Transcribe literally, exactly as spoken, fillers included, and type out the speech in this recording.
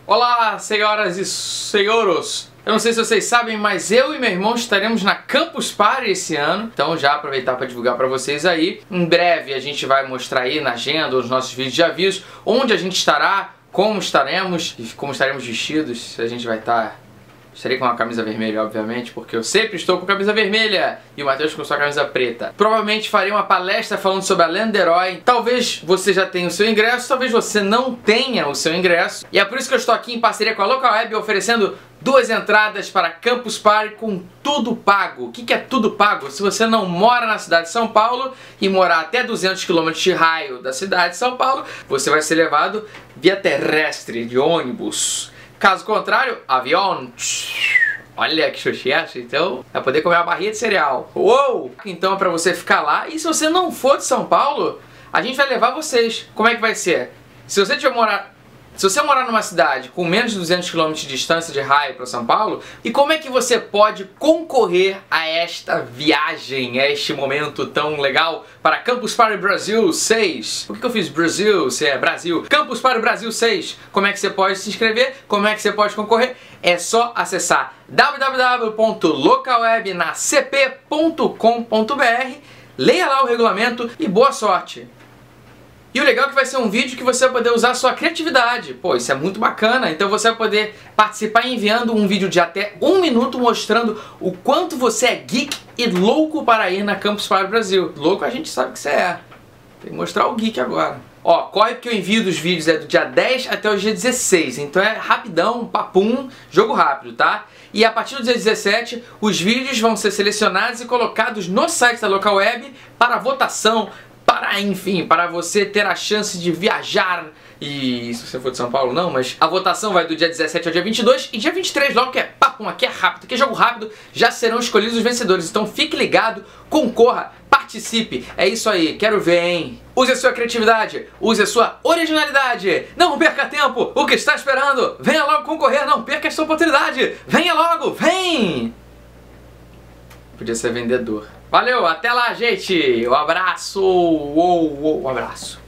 Olá, senhoras e senhores! Eu não sei se vocês sabem, mas eu e meu irmão estaremos na Campus Party esse ano. Então já aproveitar para divulgar para vocês aí. Em breve a gente vai mostrar aí na agenda, os nossos vídeos de aviso, onde a gente estará, como estaremos e como estaremos vestidos. Se a gente vai estar... Estarei com uma camisa vermelha, obviamente, porque eu sempre estou com camisa vermelha e o Matheus com sua camisa preta. Provavelmente farei uma palestra falando sobre a lenda do herói. Talvez você já tenha o seu ingresso, talvez você não tenha o seu ingresso. E é por isso que eu estou aqui em parceria com a Local Web oferecendo duas entradas para Campus Party com tudo pago. O que que é tudo pago? Se você não mora na cidade de São Paulo e morar até duzentos quilômetros de raio da cidade de São Paulo, você vai ser levado via terrestre, de ônibus. Caso contrário, avião. Olha que xoxete, então vai poder comer uma barrinha de cereal. Uou! Então é pra você ficar lá. E se você não for de São Paulo, a gente vai levar vocês. Como é que vai ser? Se você tiver morar... Se você morar numa cidade com menos de duzentos quilômetros de distância de raio para São Paulo, e como é que você pode concorrer a esta viagem, a este momento tão legal para Campus Party Brasil seis? Por que eu fiz Brasil, se é Brasil? Campus Party Brasil seis. Como é que você pode se inscrever? Como é que você pode concorrer? É só acessar w w w ponto local web na c p ponto com ponto b r, leia lá o regulamento e boa sorte! E o legal é que vai ser um vídeo que você vai poder usar a sua criatividade. Pô, isso é muito bacana. Então você vai poder participar enviando um vídeo de até um minuto mostrando o quanto você é geek e louco para ir na Campus Party Brasil. Louco a gente sabe que você é. Tem que mostrar o geek agora. Ó, corre porque o envio dos vídeos é do dia dez até o dia dezesseis. Então é rapidão, papum, jogo rápido, tá? E a partir do dia dezessete, os vídeos vão ser selecionados e colocados no site da Local Web para votação, para, enfim, para você ter a chance de viajar. E se você for de São Paulo, não, mas a votação vai do dia dezessete ao dia vinte e dois. E dia vinte e três, logo que é papo, aqui é rápido, aqui é jogo rápido, já serão escolhidos os vencedores. Então fique ligado, concorra, participe. É isso aí, quero ver, hein? Use a sua criatividade, use a sua originalidade. Não perca tempo, o que está esperando? Venha logo concorrer, não perca esta oportunidade. Venha logo, vem! Podia ser vendedor. Valeu, até lá, gente! Um abraço! Uou, uou, um abraço!